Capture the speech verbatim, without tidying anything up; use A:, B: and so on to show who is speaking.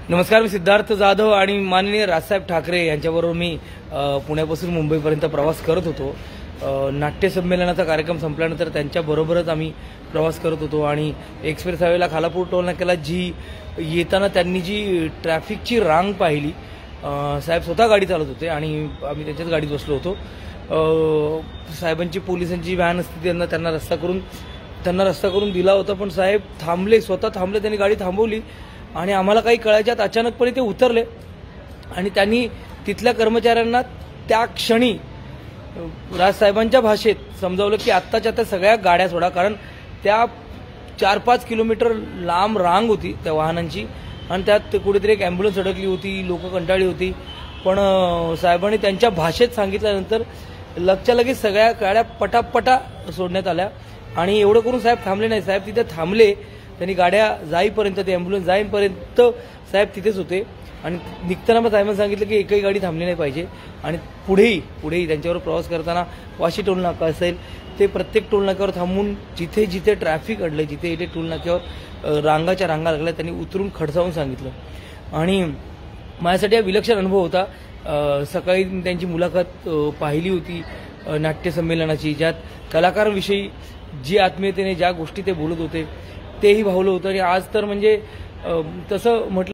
A: नमस्कार, मी सिद्धार्थ जाधव आणि माननीय राजसाहेब ठाकरे यांच्याबरोबर मी पुण्यापासून मुंबईपर्यंत प्रवास करत होतो। नाट्य संमेलनाचा कार्यक्रम संपल्यानंतर त्यांच्याबरोबरच आम्ही प्रवास करत होतो आणि एक्सप्रेस हायवेला खालापूर टोल नाक्याला जी येताना त्यांनी जी ट्रॅफिकची रांग पाहिली, साहेब स्वतः गाडी चालवत होते आणि आम्ही त्यांच्याच गाडीत बसलो होतो। साहेबांची पोलिसांची व्हॅन असते, त्यांना त्यांना रस्ता करून त्यांना रस्ता करून दिला होता, पण साहेब थांबले, स्वतः थांबले, त्यांनी गाडी थांबवली आणि आम्हाला काही कळायच्यात अचानकपणे ते उतरले आणि त्यांनी तिथल्या कर्मचाऱ्यांना त्या क्षणी राजसाहेबांच्या भाषेत समजावलं की आत्ताच्या आता सगळ्या गाड्या सोडा, कारण त्या चार पाच किलोमीटर लांब रांग होती त्या वाहनांची आणि त्यात कुठेतरी एक ॲम्ब्युलन्स अडकली होती, लोक कंटाळली होती। पण साहेबांनी त्यांच्या भाषेत सांगितल्यानंतर लगच्या लगेच सगळ्या गाड्या पटापटा सोडण्यात आल्या आणि एवढं करून साहेब थांबले नाही। साहेब तिथे थांबले, त्यांनी गाड्या जाईपर्यंत, ते ॲम्ब्युलन्स जाईपर्यंत साहेब तिथेच होते आणि निघताना मग साहेबांनी सांगितलं की एकही गाडी थांबली नाही पाहिजे आणि पुढेही पुढेही त्यांच्यावर प्रवास करताना वाशी टोल नाका असेल ते प्रत्येक टोल नाक्यावर थांबून जिथे जिथे ट्रॅफिक अडलं, जिथे जिथे टोल नाक्यावर रांगाच्या रांगा लागल्या, त्यांनी उतरून खडसावून सांगितलं आणि माझ्यासाठी हा विलक्षण अनुभव होता। सकाळी त्यांची मुलाखत पाहिली होती नाट्य संमेलनाची, ज्यात कलाकारांविषयी जी आत्मीयतेने ज्या गोष्टी ते बोलत होते तेही भावलं होतं आणि आज तर म्हणजे तसं म्हटलं